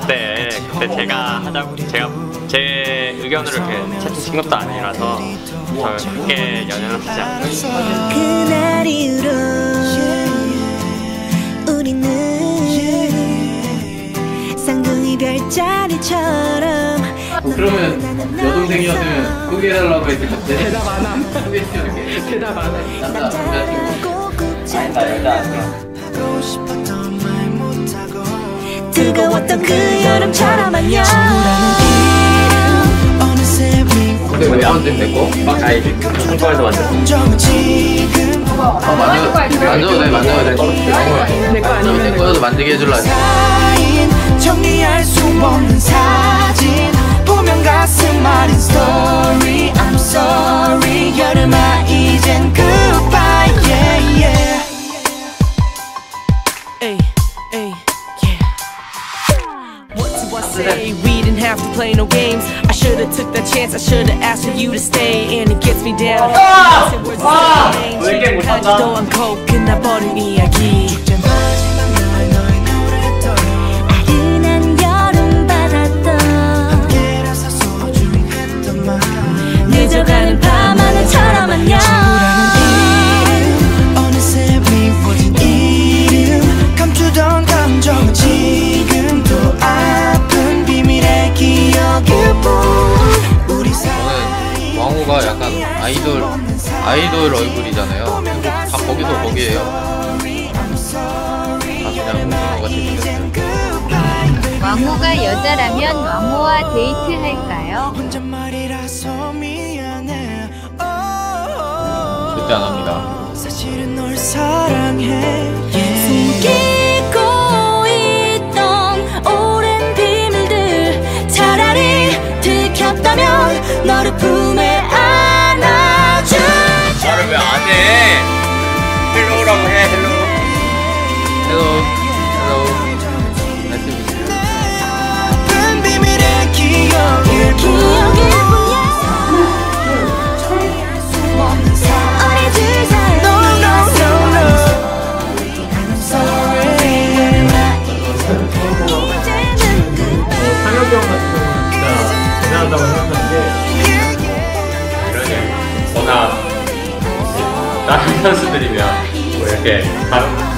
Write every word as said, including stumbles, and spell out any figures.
그때 그때 제가 하자고 제가 제 의견으로 이렇게 채팅 친 것도 아니라서 저 크게 연연은 하지 않아요. 그날 이후로 우리는 쌍둥이 별자리처럼. 그러면 여동생이었으면 소개해달라고 했을 건데 대답 안 함. 소개해줄게. 대답 안 함. 남자 남자친구 아니 나 여자 아니야. 뜨거웠던 그 여름처럼 안녕. 근데 왜 안 됐고? 막 아이 창고에서 만들었어. 어 만져 만져도 돼 만져도 돼. 내거 아니면 내 거여도 만지게 해줄라. 정리할 수 없는 사진 보면 가슴 아린 story. I'm sorry 여름아 이젠 goodbye. Yeah yeah. Ay, ay, yeah. What do I say? We didn't have to play no games. I should've took that chance. I should've asked for you to stay, and it gets me down. 왜 이렇게 못한다? 또한 코 끝나버린 이야기. 아른한 여름 바닷도 늦어가는 밤하늘처럼 안녕. 어느새 미워진 이름 감추던 감정은 지금도 아픈 비밀의 기억일 뿐. 우리 저는 왕호가 약간 아이돌 아이돌 얼굴이잖아요. 근데 다 거기서 거기에요. 다 그냥 왕호같이 생겼어요. 왕호가 여자라면 왕호와 데이트 할까요? 혼잣말이라서 미안해. 절대 안 합니다. 사실은 널 사랑해. 숨기고 있던 오랜 비밀들 차라리 들켰다면 너를 품에 안아줄. 말을 왜 안 해? 헬로우라고 해. 헬로우. 헬로 헬로 나이스 미츠. 아픈 비밀의 기억일 뿐. 우리 둘 사이 No no no no I'm sorry. 이제는 상혁이 형 같은 경우는 진짜 대단하다고 생각하는 게 그러네. 워낙 다른 선수들이면 뭐 이렇게 다른